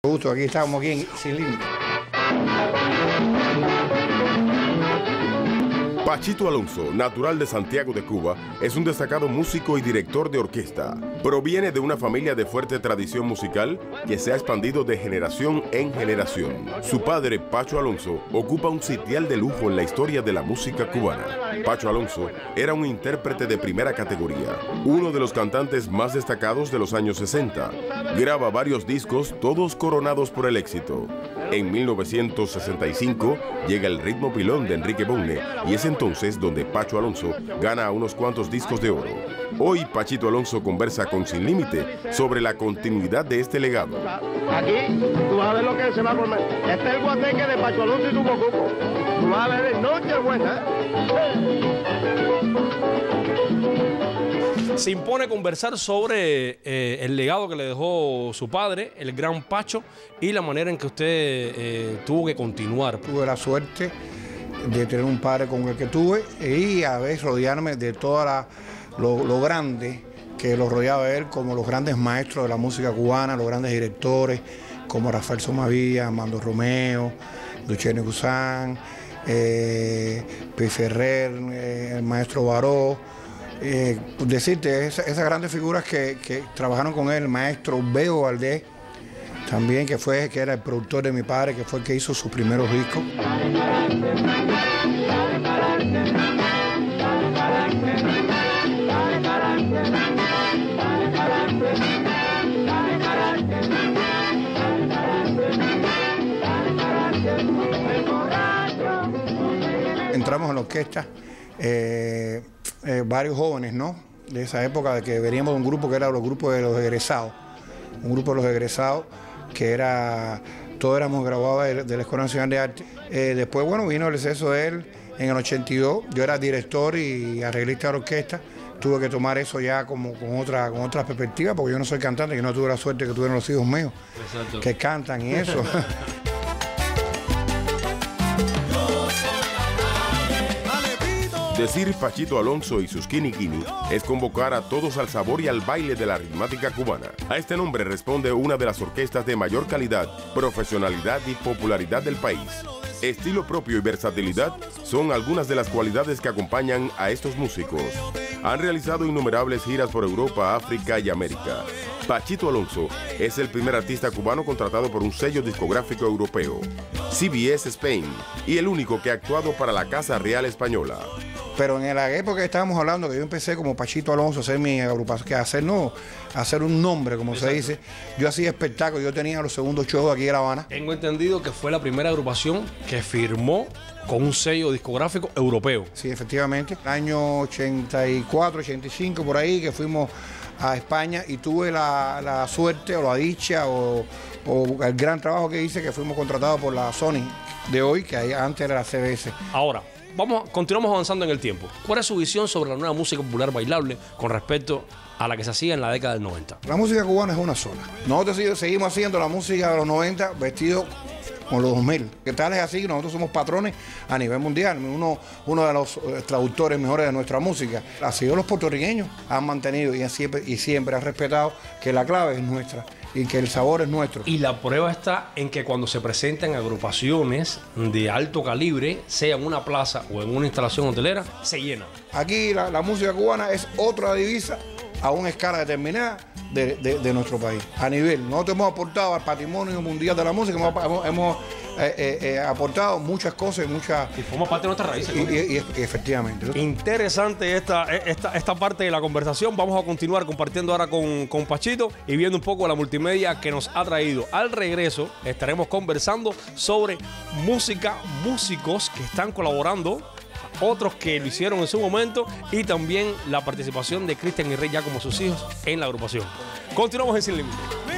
Gusto, aquí estamos aquí en Sin Límite. Pachito Alonso, natural de Santiago de Cuba, es un destacado músico y director de orquesta. Proviene de una familia de fuerte tradición musical que se ha expandido de generación en generación. Su padre, Pacho Alonso, ocupa un sitial de lujo en la historia de la música cubana. Pacho Alonso era un intérprete de primera categoría, uno de los cantantes más destacados de los años 60. Graba varios discos, todos coronados por el éxito. En 1965 llega el ritmo pilón de Enrique Bunge y es entonces donde Pacho Alonso gana unos cuantos discos de oro. Hoy Pachito Alonso conversa con Sin Límite sobre la continuidad de este legado. Aquí tú vas a ver lo que se va a comer. Este es el guateque de Pacho Alonso y tu cocuco. Tú vas a ver de noche buena. Se impone conversar sobre el legado que le dejó su padre, el gran Pacho, y la manera en que usted tuvo que continuar. Tuve la suerte de tener un padre con el que tuve y a veces rodearme de toda lo grande que lo rodeaba él, como los grandes maestros de la música cubana, los grandes directores, como Rafael Somavilla, Armando Romeo, Duchenne Guzán, P. Ferrer, el maestro Baró. Decirte, esas grandes figuras que trabajaron con él, el maestro Bego Valdés, también que era el productor de mi padre, que fue el que hizo sus primeros discos. Entramos en la orquesta, varios jóvenes, ¿no? De esa época, de que veníamos de un grupo que era los grupos de los egresados, un grupo de los egresados que todos éramos graduados de la Escuela Nacional de Arte. Después, bueno, vino el exceso de él en el 82, yo era director y arreglista de la orquesta, tuve que tomar eso ya como con otra perspectiva, porque yo no soy cantante, yo no tuve la suerte que tuvieron los hijos míos. Exacto. Que cantan y eso. Decir Pachito Alonso y sus Kini Kini es convocar a todos al sabor y al baile de la ritmática cubana. A este nombre responde una de las orquestas de mayor calidad, profesionalidad y popularidad del país. Estilo propio y versatilidad son algunas de las cualidades que acompañan a estos músicos. Han realizado innumerables giras por Europa, África y América. Pachito Alonso es el primer artista cubano contratado por un sello discográfico europeo, CBS Spain, y el único que ha actuado para la Casa Real Española. Pero en la época que estábamos hablando, que yo empecé como Pachito Alonso a hacer mi agrupación, hacer un nombre, como Exacto. Se dice, yo hacía espectáculos, yo tenía los segundos shows aquí en La Habana. Tengo entendido que fue la primera agrupación que firmó con un sello discográfico europeo. Sí, efectivamente. El año 84, 85, por ahí, que fuimos a España y tuve la suerte o la dicha o el gran trabajo que hice, que fuimos contratados por la Sony de hoy, que antes era la CBS. Ahora, continuamos avanzando en el tiempo. ¿Cuál es su visión sobre la nueva música popular bailable con respecto a la que se hacía en la década del 90? La música cubana es una sola. Nosotros seguimos haciendo la música de los 90 vestido con los 2000. ¿Qué tal es así? Nosotros somos patrones a nivel mundial. Uno de los traductores mejores de nuestra música. Ha sido los puertorriqueños. Han mantenido y siempre han respetado que la clave es nuestra y que el sabor es nuestro. Y la prueba está en que cuando se presentan agrupaciones de alto calibre, sea en una plaza o en una instalación hotelera, se llena. Aquí la música cubana es otra divisa a una escala determinada de nuestro país. A nivel, nosotros hemos aportado al patrimonio mundial de la música, hemos aportado muchas cosas y forma parte de nuestras raíces. Y efectivamente. Interesante esta parte de la conversación. Vamos a continuar compartiendo ahora con Pachito y viendo un poco la multimedia que nos ha traído. Al regreso estaremos conversando sobre música, músicos que están colaborando, otros que lo hicieron en su momento y también la participación de Cristian y Rey ya como sus hijos en la agrupación. Continuamos en Sin Límite.